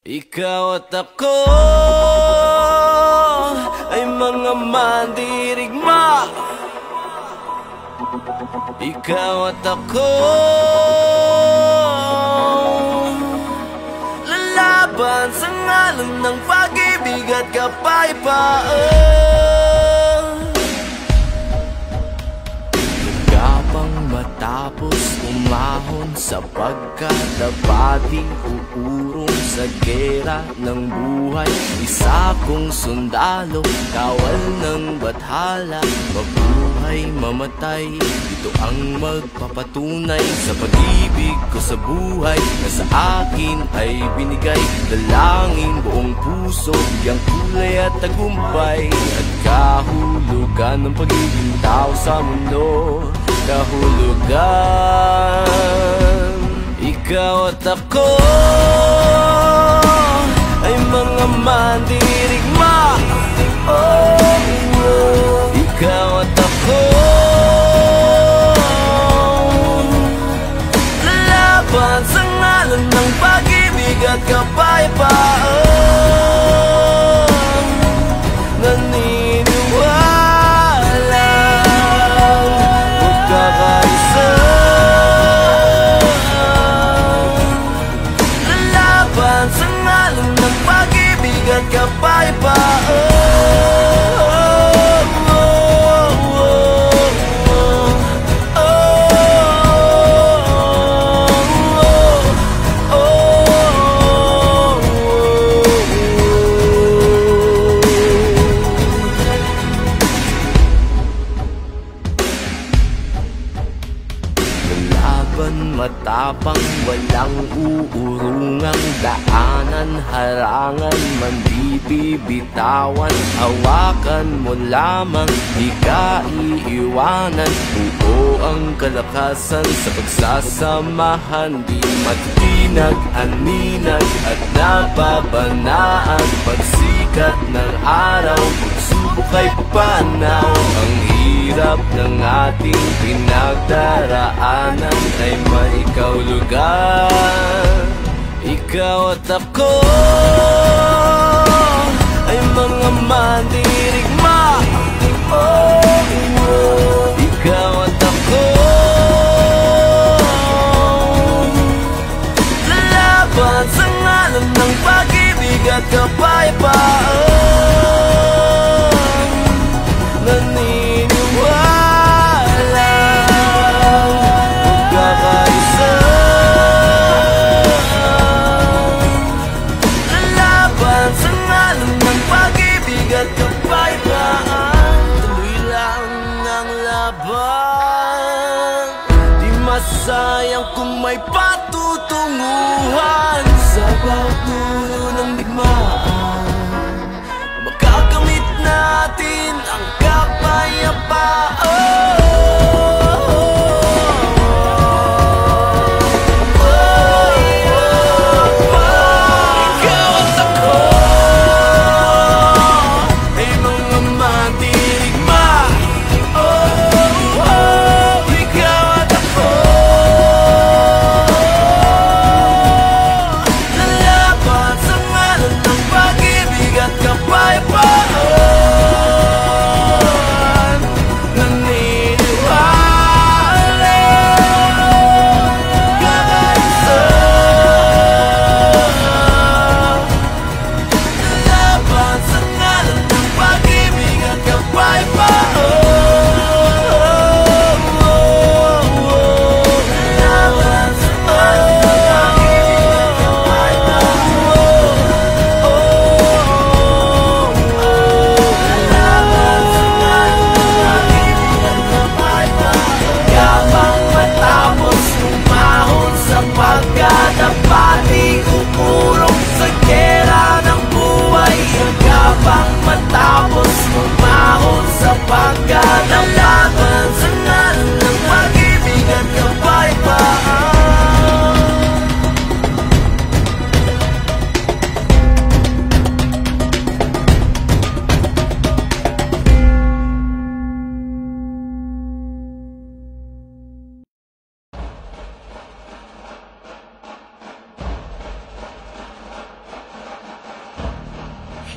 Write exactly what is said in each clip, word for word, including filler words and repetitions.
Ikaw at ako ay mga mandirigma. Ikaw at ako lalaban sa ngalan ng pag-ibig at kapayapaan. Nagkapang matapos umahon sapagkat dapating uurong sa gera ng buhay. Isa kong sundalo, kawal ng bathala, mabuhay mamatay, ito ang magpapatunay sa pag-ibig ko sa buhay na sa akin ay binigay. Dalangin buong puso, biyang kulay at tagumpay at kahulugan ng pagiging tao sa mundo. Kahulugan. Ikaw at ako ay mga mandirigma. Oh, oh. Ikaw at ako lalaban sa ngalan ng pag-ibig at kapayapaan. Naniniwala magkakaisa, lalaban sa ngalan ng pag-ibig at kapayapaan. Matapang, walang uurungang daanan, harangan man di bibitawan. Hawakan mo lamang, di ka iiwanan. Buo ang kalakasan sa pagsasamahan, di matitinag, aninag at nababanaan. Pagsikat ng araw, pagsubok ay papanaw. Ang hirap ng ating pinagdaraanan ay may kahulugan. Ikaw at ako ay mga mandirigma. Oh, oh. Ikaw at ako lalaban sa ngalan ng pag-ibig at kapayapaan. Naniniwala magkakaisa, lalaban sa ngalan ng pag-ibig at kapayapaan. Tuloy lang ang laban, di masayang kung may patutunguhan. Sa bawat dulo ng digmaan, makakamit natin ang kapayapaan. Naniniwala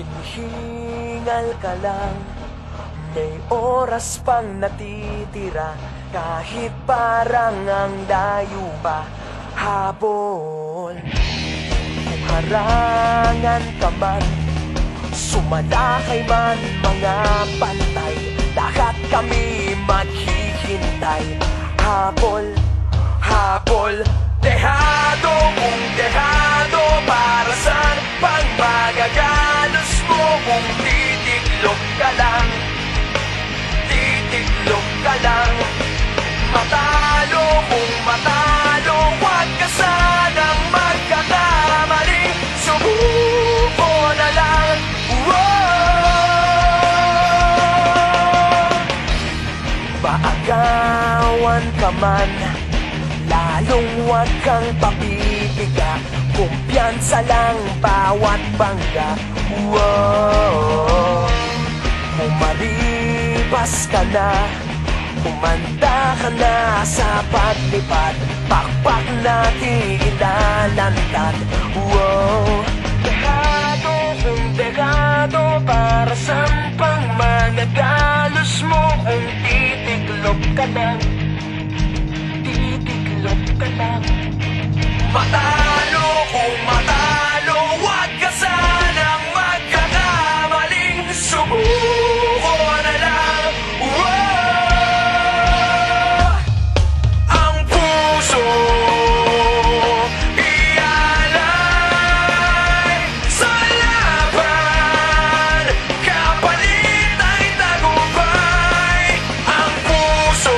Hinihingal ka lang, may oras pang natitira, kahit parang ang layo pa, habol. Kung harangan ka man, sumalakay man mga pantay, lahat kami maghihintay. Habol, habol, dehado kung dehado, para saan pang magagalos mo kung titiklop ka lang, titiklop ka lang. Matalo kung matalo, huwag ka sanang magkakamali, subuko na lang. Maagawan ka man, lalong huwag kang papipiga, kumpiyansa lang bawat bangga. Whoa. Kung maribas ka na, kumanda ka na sa paglipad, pakpak natin ilalantad. Whoa. Dehado kung dehado, para saan pang magagalos mo kung titiklop ka lang, titiklop ka lang. Matalo kung matalo, huwag ka sanang magkakamaling, subuko na lang. Whoa! Ang puso ialay sa laban, kapalit ay tagumpay. Ang puso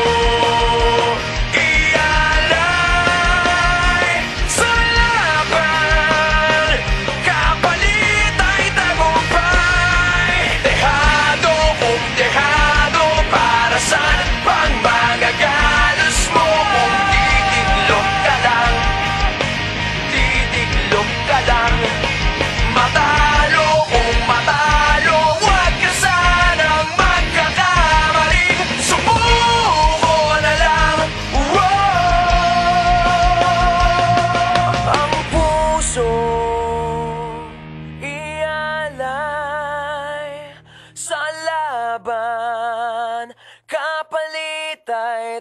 ialay sa laban, kapalit ay tagumpay. Dehado kung dehado, para saan pang magagalos mo kung titiklop ka lang, titiklop ka lang. Matalo kung matalo, huwag ka sanang magkakamali, subuko na lang. Whoa! Ang puso ialay sa laban, kapalit ay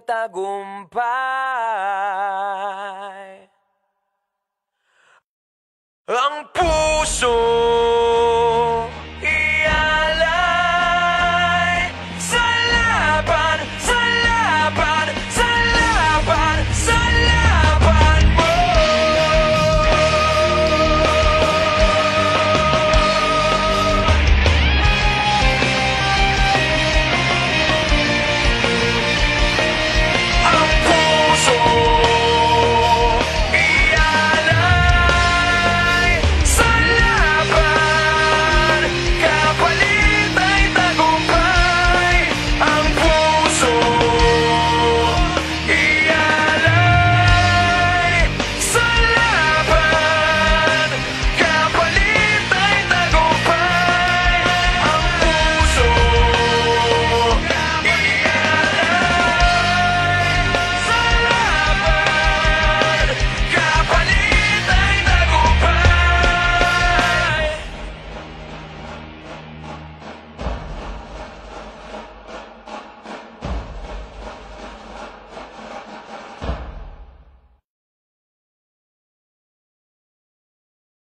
tagumpay. Ang puso